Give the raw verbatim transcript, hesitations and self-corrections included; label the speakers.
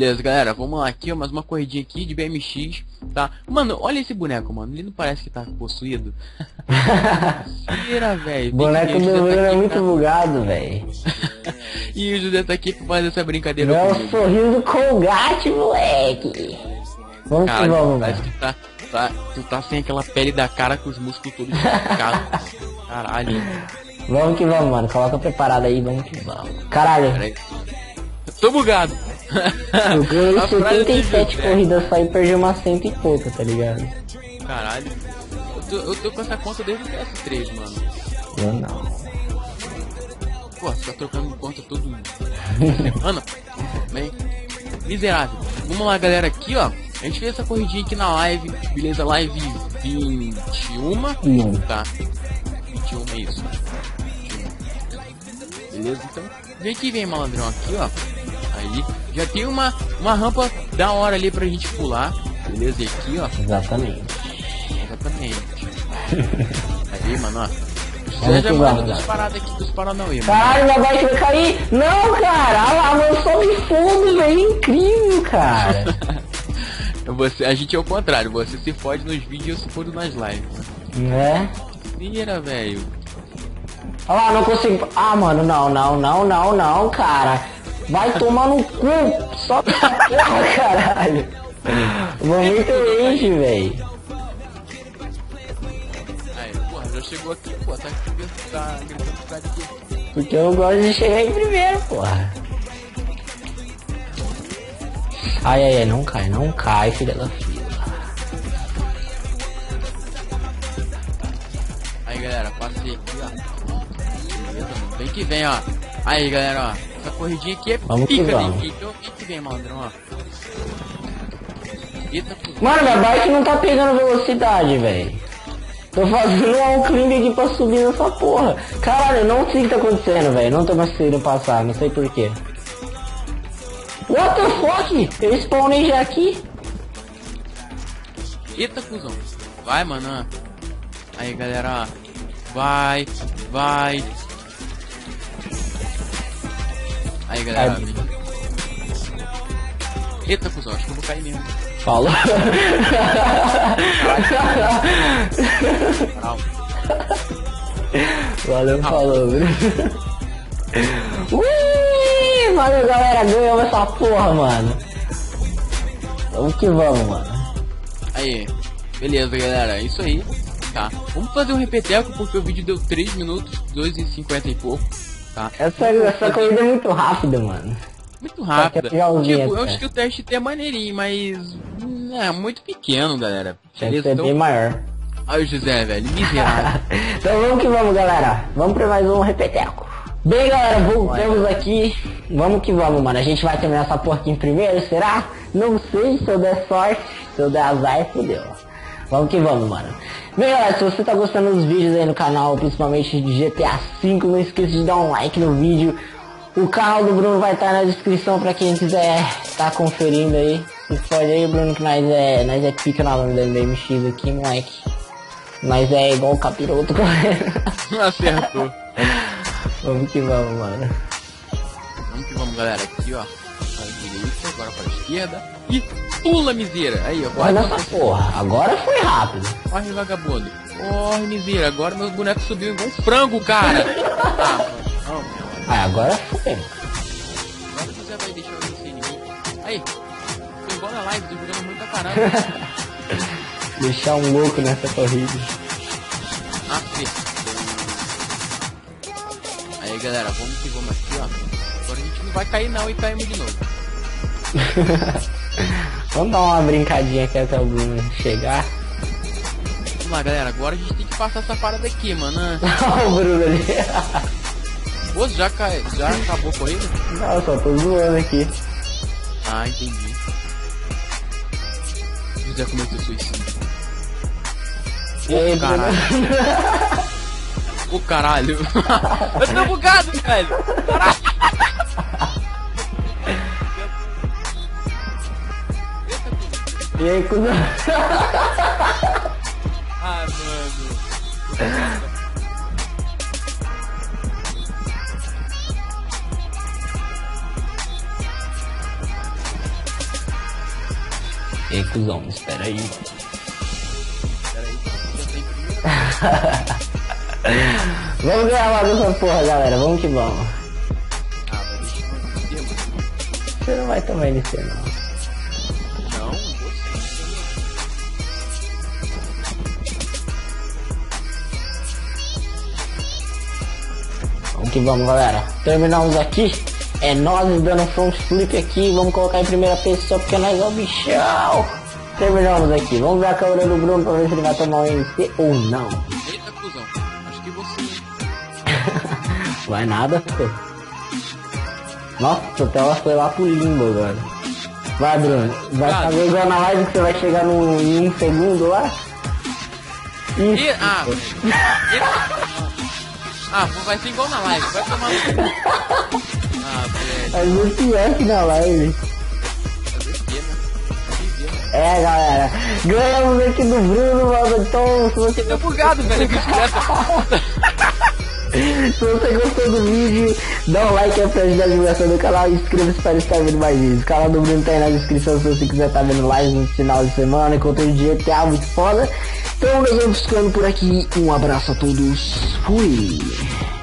Speaker 1: Beleza, galera, vamos lá aqui, ó, mais uma corridinha aqui de B M X, tá? Mano, olha esse boneco, mano, ele não parece que tá possuído? Mentira, velho.
Speaker 2: O boneco do Bruno é muito bugado, velho.
Speaker 1: E o José tá aqui pra fazer essa brincadeira
Speaker 2: é
Speaker 1: comigo.
Speaker 2: o sorriso Colgate, moleque. Vamos
Speaker 1: Cara,
Speaker 2: que vamos,
Speaker 1: parece
Speaker 2: mano.
Speaker 1: que tá, tá, tu tá sem aquela pele da cara com os músculos todos esticados. Caralho.
Speaker 2: Vamos que vamos, mano. Coloca preparado aí, vamos que vamos. Caralho.
Speaker 1: Peraí. Tô bugado.
Speaker 2: Eu ganhei
Speaker 1: A frase
Speaker 2: setenta e sete
Speaker 1: de José.
Speaker 2: corridas só e perdi umas cento e pouco, tá ligado?
Speaker 1: Caralho. Eu tô, eu tô com essa conta desde o P S três, mano.
Speaker 2: Eu não.
Speaker 1: Pô, você tá trocando conta todo semana? Bem, miserável. Vamos lá, galera, aqui, ó. A gente fez essa corridinha aqui na live, beleza? Live vinte e um,
Speaker 2: Hum.
Speaker 1: tá? vinte e um é isso. vinte e um. Beleza? Então, vem aqui, vem, malandrão, aqui, ó. Aí, já tem uma, uma rampa da hora ali pra gente pular. Beleza? E aqui, ó.
Speaker 2: Exatamente.
Speaker 1: Exatamente. Aí, mano, ó.
Speaker 2: Vamos
Speaker 1: Você já
Speaker 2: que
Speaker 1: manda
Speaker 2: vamos,
Speaker 1: dos
Speaker 2: cara.
Speaker 1: paradas aqui, dos Paranauê, mano.
Speaker 2: Caralho, minha bike vai cair! Não, cara! Olha lá, meu som de fundo, velho! Incrível, cara!
Speaker 1: Você, a gente é o contrário, você se fode nos vídeos e eu se fodo nas lives.
Speaker 2: Né?
Speaker 1: Mentira, velho.
Speaker 2: Olha lá, não consigo. Ah, mano, não, não, não, não, não, cara! Vai tomar no cu! Só essa porra, caralho! Momento rage, velho!
Speaker 1: Aí, porra, já chegou aqui, pô, tá, tá gritando por causa de quê?
Speaker 2: Porque eu gosto de chegar em primeiro, porra! Ai, ai, ai, não cai, não cai, filha da fila.
Speaker 1: Aí, galera, passei aqui, ó. Beleza, mano. Vem que vem, ó. Aí, galera, ó. Essa corridinha aqui é
Speaker 2: Vamos que
Speaker 1: pica,
Speaker 2: vamos.
Speaker 1: vem que, então, vem que vem, malandrão, ó. Eita, pô.
Speaker 2: Mano, minha bike não tá pegando velocidade, velho. Tô fazendo um all-climb aqui pra subir nessa porra. Caralho, eu não sei o que tá acontecendo, velho. Não tô conseguindo passar, não sei porquê. What the fuck? Eu spawnei já aqui.
Speaker 1: Eita, cuzão. Vai, mano, ó. Aí, galera, ó. Vai, vai. Aí, galera,
Speaker 2: Ai.
Speaker 1: vem. Eita, cuzão, acho que eu vou cair mesmo.
Speaker 2: Falou.
Speaker 1: Calma.
Speaker 2: Valeu, falou, viu? Ui, valeu, galera. Ganhamos essa porra, mano. Vamos que vamos, mano.
Speaker 1: Aí, beleza, galera, é isso aí, tá? Vamos fazer um repeteco porque o vídeo deu três minutos, dois e cinquenta e pouco, tá?
Speaker 2: Essa, essa corrida é muito rápida, mano.
Speaker 1: Muito rápida.
Speaker 2: Só que é legalzinha,
Speaker 1: Tipo, eu
Speaker 2: cara.
Speaker 1: acho que o teste é maneirinho, mas hum, é muito pequeno, galera.
Speaker 2: Tinha que
Speaker 1: Beleza?
Speaker 2: ser
Speaker 1: Então,
Speaker 2: bem maior.
Speaker 1: aí o José, velho, miserável.
Speaker 2: Então vamos que vamos, galera. Vamos pra mais um repeteco. Bem, galera, voltamos aqui. Vamos que vamos, mano. A gente vai terminar essa porra aqui em primeiro, será? Não sei, se eu der sorte. Se eu der azar, fodeu. Vamos que vamos, mano. Bem, galera, se você tá gostando dos vídeos aí no canal, principalmente de G T A cinco, não esqueça de dar um like no vídeo. O canal do Bruno vai estar na descrição pra quem quiser tá conferindo aí. Você pode aí, Bruno, que nós é, nós é pica na lâmina do B M X aqui, moleque. Nós é igual o capiroto correndo.
Speaker 1: Não acertou.
Speaker 2: Vamos que vamos, mano.
Speaker 1: Vamos que vamos, galera. Aqui, ó. Para a direita, agora para a esquerda. E pula, miseira. Aí, ó.
Speaker 2: Olha
Speaker 1: Corre,
Speaker 2: essa porra, agora foi rápido.
Speaker 1: corre, vagabundo. Corre, miseira. Agora meu boneco subiu igual um frango, cara. Ah, não, meu.
Speaker 2: Ah, agora foi.
Speaker 1: Agora você vai deixar eu vencer em mim. Aí, tô igual na live, tô jogando muito pra caralho.
Speaker 2: Deixar um louco nessa corrida.
Speaker 1: Acertou. Aí, galera, vamos que vamos aqui, ó. Agora a gente não vai cair não e caímos de novo.
Speaker 2: Vamos dar uma brincadinha aqui até o Bruno chegar.
Speaker 1: Vamos lá, galera. Agora a gente tem que passar essa parada aqui, mano.
Speaker 2: Olha o Bruno ali.
Speaker 1: Pô, já, cai... já acabou a corrida?
Speaker 2: Não, só tô zoando aqui.
Speaker 1: Ah, entendi. José cometeu suicídio.
Speaker 2: E aí,
Speaker 1: Ô, caralho. Ô, caralho. Eu tô bugado, velho. Caralho.
Speaker 2: E aí, cuzão?
Speaker 1: Ah, mano.
Speaker 2: Pera aí.
Speaker 1: Pera aí, já tem primeiro.
Speaker 2: Vamos ganhar logo essa porra, galera. Vamos que vamos.
Speaker 1: Ah, vai deixar uma N C, mano.
Speaker 2: Você não vai tomar N C, não.
Speaker 1: Não, você.
Speaker 2: Vamos que vamos, galera. Terminamos aqui. É nós dando front flip aqui. Vamos colocar em primeira pessoa porque nós é o bichão. Terminamos aqui. Vamos ver a câmera do Bruno pra ver se ele vai tomar um N C ou não.
Speaker 1: Eita, cuzão. Acho que você.
Speaker 2: Vai nada, pô. Nossa, a tela foi lá pro limbo agora. Vai, Bruno. Vai
Speaker 1: Claro.
Speaker 2: fazer igual na live que você vai chegar no, em um segundo lá? Isso.
Speaker 1: E, ah, e, ah, vai ser igual na live. Vai tomar no cu. Ah, velho.
Speaker 2: É muito pior que na live.
Speaker 1: Fazer o quê, né? Fazer, né?
Speaker 2: É, galera. Ganhamos aqui do Bruno, mano. Então, se você
Speaker 1: Tô bugado, velho. Que direto.
Speaker 2: Se você gostou do vídeo, dá um like aí pra ajudar a divulgação do canal e inscreva-se para estar vendo mais vídeos. O canal do Bruno tá aí na descrição se você quiser estar vendo live no final de semana, conteúdo de G T A muito foda. Então nós vamos ficando por aqui. Um abraço a todos. Fui!